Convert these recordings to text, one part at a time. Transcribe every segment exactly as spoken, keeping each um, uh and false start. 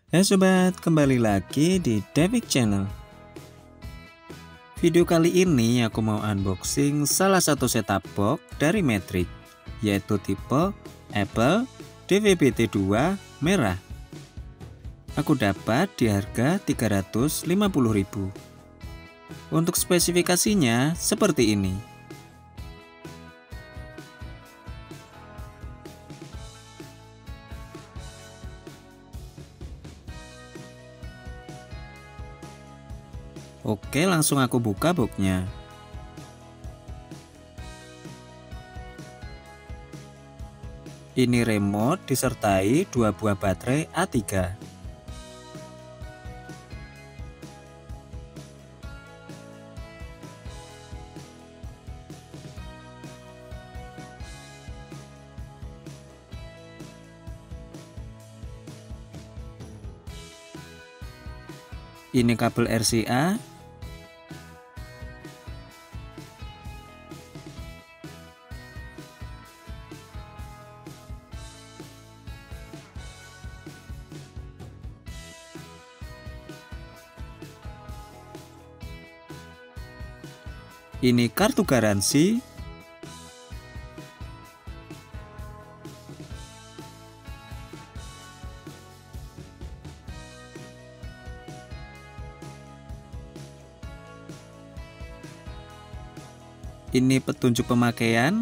Hai sobat, kembali lagi di Devik Channel. Video kali ini aku mau unboxing salah satu setup box dari Matrix, yaitu tipe Apple D V B T dua merah. Aku dapat di harga tiga ratus lima puluh ribu. Untuk spesifikasinya seperti ini. Oke, langsung aku buka boxnya. Ini remote disertai dua buah baterai A tiga. Ini kabel R C A. Ini kartu garansi. Ini petunjuk pemakaian.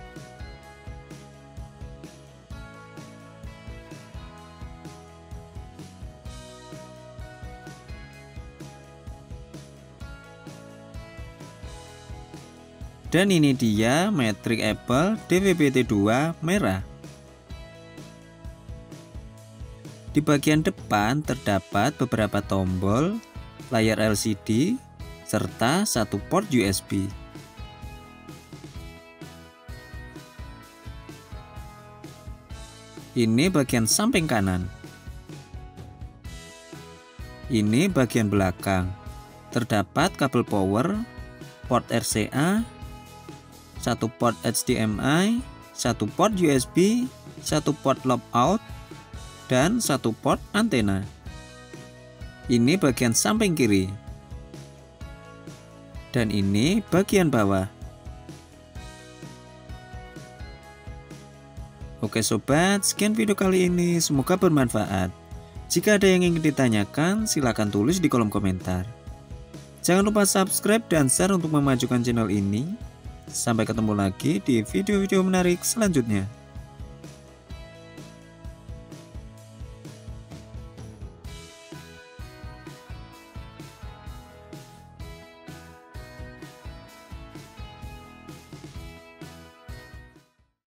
Dan ini dia Matrix Apple D V B T dua merah. Di bagian depan terdapat beberapa tombol, layar L C D, serta satu port U S B. Ini bagian samping kanan. Ini bagian belakang. Terdapat kabel power, port R C A, satu port H D M I, satu port U S B, satu port lockout, dan satu port antena. Ini bagian samping kiri. Dan ini bagian bawah. Oke sobat, sekian video kali ini, semoga bermanfaat. Jika ada yang ingin ditanyakan, silahkan tulis di kolom komentar. Jangan lupa subscribe dan share untuk memajukan channel ini. Sampai ketemu lagi di video-video menarik selanjutnya.